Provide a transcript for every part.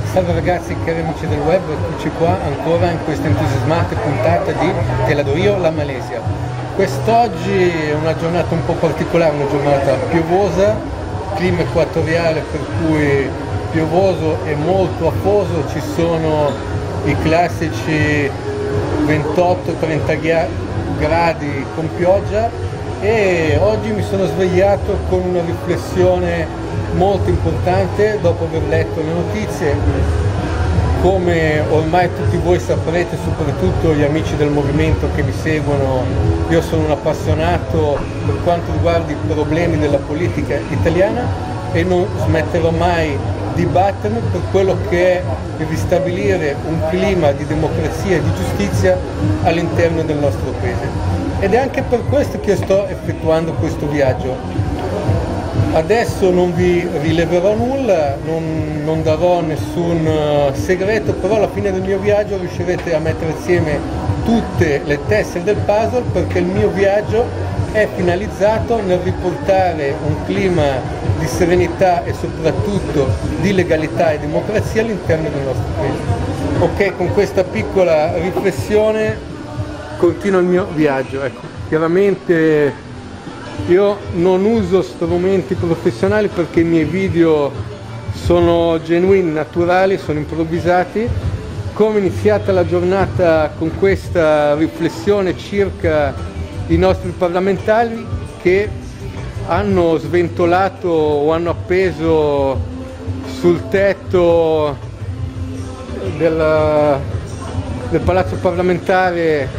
Salve ragazzi, cari amici del web, eccoci qua ancora in questa entusiasmante puntata di Te la do io, la Malesia. Quest'oggi è una giornata un po' particolare, una giornata piovosa, clima equatoriale per cui piovoso e molto afoso, ci sono i classici 28-30 gradi con pioggia e oggi mi sono svegliato con una riflessione molto importante dopo aver letto le notizie. Come ormai tutti voi saprete, soprattutto gli amici del movimento che mi seguono, io sono un appassionato per quanto riguarda i problemi della politica italiana e non smetterò mai di battermi per quello che è il ristabilire un clima di democrazia e di giustizia all'interno del nostro paese. Ed è anche per questo che io sto effettuando questo viaggio. Adesso non vi rileverò nulla, non darò nessun segreto, però alla fine del mio viaggio riuscirete a mettere insieme tutte le tessere del puzzle, perché il mio viaggio è finalizzato nel riportare un clima di serenità e soprattutto di legalità e democrazia all'interno del nostro paese. Ok, con questa piccola riflessione continuo il mio viaggio. Ecco, chiaramente io non uso strumenti professionali perché i miei video sono genuini, naturali, sono improvvisati. Come è iniziata la giornata con questa riflessione circa i nostri parlamentari che hanno sventolato o hanno appeso sul tetto del palazzo parlamentare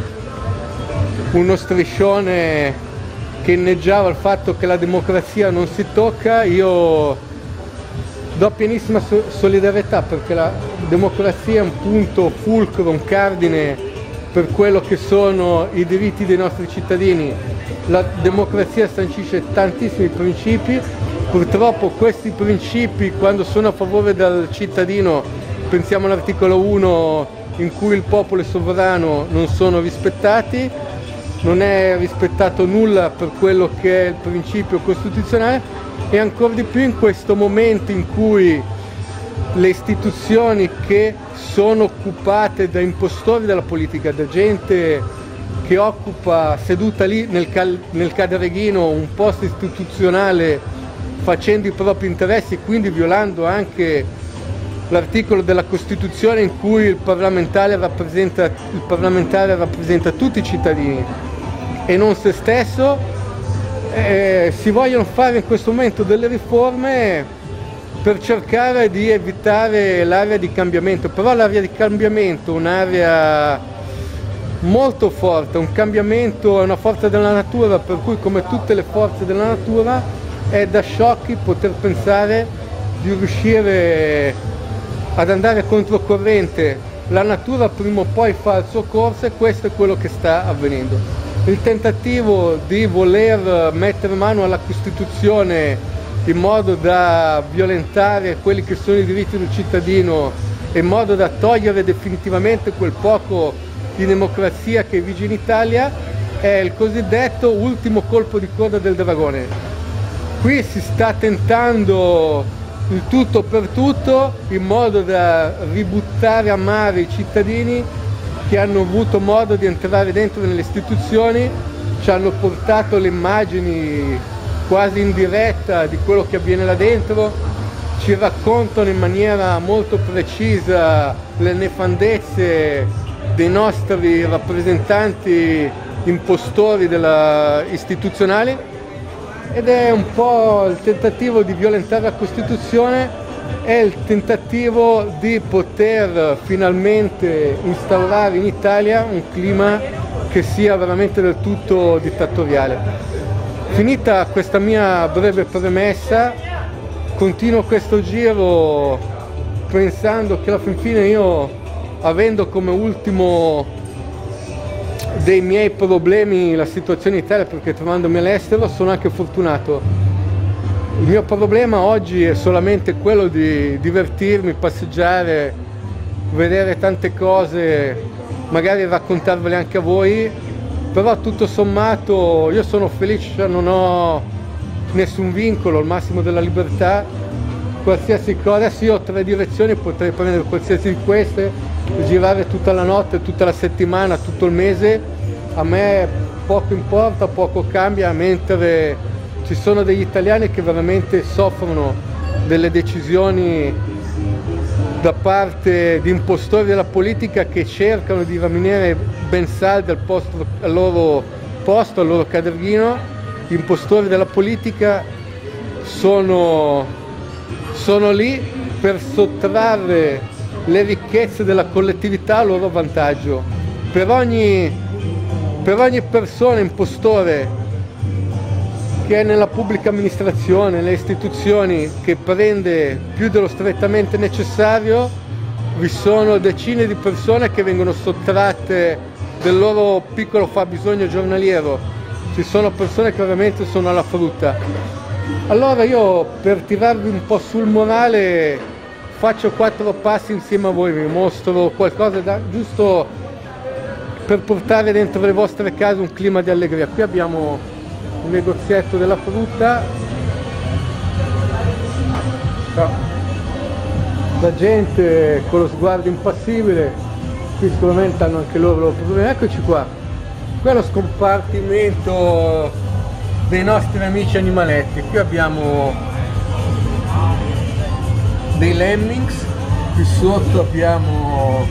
uno striscione che inneggiava il fatto che la democrazia non si tocca. Io do pienissima solidarietà perché la democrazia è un punto fulcro, un cardine per quello che sono i diritti dei nostri cittadini. La democrazia sancisce tantissimi principi, purtroppo questi principi, quando sono a favore del cittadino, pensiamo all'articolo 1 in cui il popolo è sovrano, non sono rispettati. Non è rispettato nulla per quello che è il principio costituzionale e ancora di più in questo momento in cui le istituzioni che sono occupate da impostori della politica, da gente che occupa seduta lì nel cadreghino un posto istituzionale facendo i propri interessi, quindi violando anche l'articolo della Costituzione in cui il parlamentare rappresenta tutti i cittadini e non se stesso, si vogliono fare in questo momento delle riforme per cercare di evitare l'area di cambiamento, però l'area di cambiamento è un'area molto forte, un cambiamento è una forza della natura, per cui come tutte le forze della natura è da sciocchi poter pensare di riuscire ad andare controcorrente. La natura prima o poi fa il suo corso e questo è quello che sta avvenendo. Il tentativo di voler mettere mano alla Costituzione in modo da violentare quelli che sono i diritti del cittadino e in modo da togliere definitivamente quel poco di democrazia che vige in Italia è il cosiddetto ultimo colpo di coda del dragone. Qui si sta tentando il tutto per tutto in modo da ributtare a mare i cittadini che hanno avuto modo di entrare dentro nelle istituzioni, ci hanno portato le immagini quasi in diretta di quello che avviene là dentro, ci raccontano in maniera molto precisa le nefandezze dei nostri rappresentanti impostori istituzionali ed è un po' il tentativo di violentare la Costituzione. È il tentativo di poter finalmente instaurare in Italia un clima che sia veramente del tutto dittatoriale. Finita questa mia breve premessa, continuo questo giro pensando che alla fin fine io, avendo come ultimo dei miei problemi la situazione in Italia, perché trovandomi all'estero sono anche fortunato. Il mio problema oggi è solamente quello di divertirmi, passeggiare, vedere tante cose, magari raccontarvele anche a voi, però tutto sommato io sono felice, non ho nessun vincolo, al massimo della libertà qualsiasi cosa. Adesso io ho 3 direzioni, potrei prendere qualsiasi di queste, girare tutta la notte, tutta la settimana, tutto il mese, a me poco importa, poco cambia, mentre ci sono degli italiani che veramente soffrono delle decisioni da parte di impostori della politica che cercano di rimanere ben saldi al loro posto, al loro caderghino. Gli impostori della politica sono lì per sottrarre le ricchezze della collettività a loro vantaggio. Per ogni persona impostore che è nella pubblica amministrazione, nelle istituzioni, che prende più dello strettamente necessario, vi sono decine di persone che vengono sottratte del loro piccolo fabbisogno giornaliero. Ci sono persone che veramente sono alla frutta. Allora io, per tirarvi un po' sul morale, faccio 4 passi insieme a voi, vi mostro qualcosa giusto per portare dentro le vostre case un clima di allegria. Qui abbiamo un negozietto della frutta, la gente con lo sguardo impassibile, qui sicuramente hanno anche loro problemi. Eccoci qua, qui è lo scompartimento dei nostri amici animaletti. Qui abbiamo dei lemmings, qui sotto abbiamo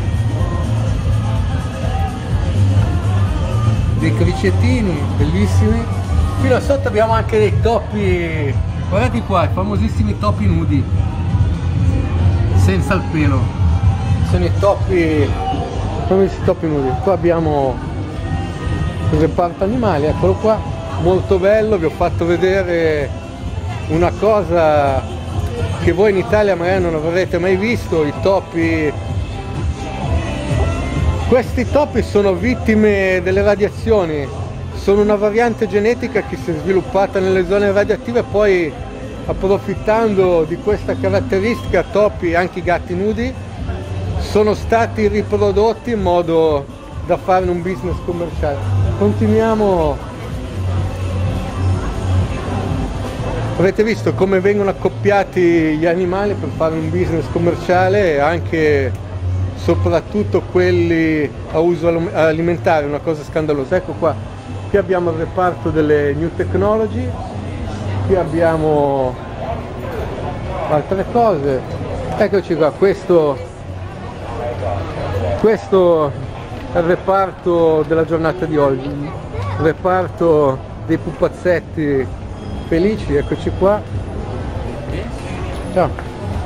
dei cricettini bellissimi. Qui là sotto abbiamo anche dei topi, guardate qua, i famosissimi topi nudi, senza il pelo. Sono i topi nudi. Qua abbiamo il reparto animali, eccolo qua, molto bello. Vi ho fatto vedere una cosa che voi in Italia magari non avrete mai visto, i topi. Questi topi sono vittime delle radiazioni. Sono una variante genetica che si è sviluppata nelle zone radioattive, poi approfittando di questa caratteristica topi, anche i gatti nudi, sono stati riprodotti in modo da farne un business commerciale. Continuiamo. Avete visto come vengono accoppiati gli animali per fare un business commerciale, e anche soprattutto quelli a uso alimentare, una cosa scandalosa. Ecco qua. Qui abbiamo il reparto delle new technology, qui abbiamo altre cose. Eccoci qua, questo è il reparto della giornata di oggi, il reparto dei pupazzetti felici. Eccoci qua. Ciao.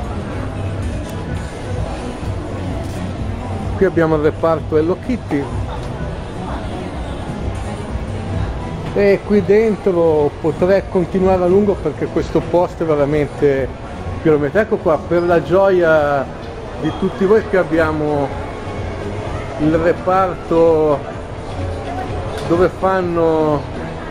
Qui abbiamo il reparto Hello Kitty. E qui dentro potrei continuare a lungo perché questo posto è veramente chilometro. Ecco qua, per la gioia di tutti voi, qui abbiamo il reparto dove fanno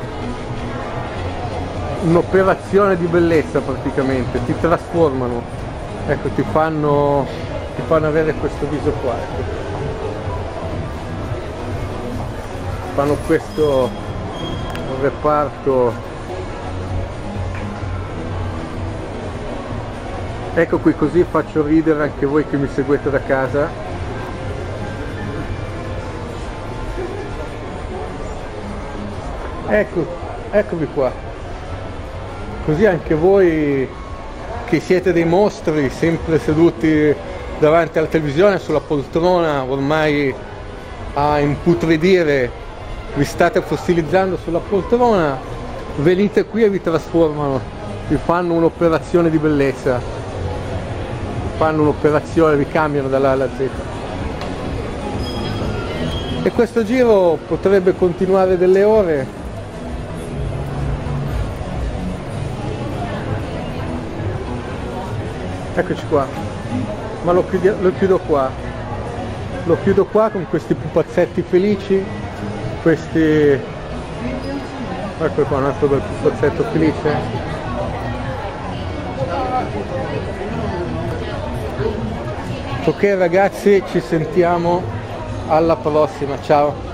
un'operazione di bellezza praticamente, ti trasformano, ecco, ti fanno avere questo viso qua, ecco. Fanno questo reparto. Ecco qui, così faccio ridere anche voi che mi seguite da casa. Eccovi qua, così anche voi che siete dei mostri sempre seduti davanti alla televisione, sulla poltrona, ormai a imputridire, vi state fossilizzando sulla poltrona, venite qui e vi trasformano, vi fanno un'operazione di bellezza, fanno un'operazione, vi cambiano dalla A alla Z. E questo giro potrebbe continuare delle ore. Eccoci qua, ma lo chiudo qua, con questi pupazzetti felici. Questi, ecco qua un altro bel pupazzetto felice. Ok ragazzi, ci sentiamo alla prossima, ciao.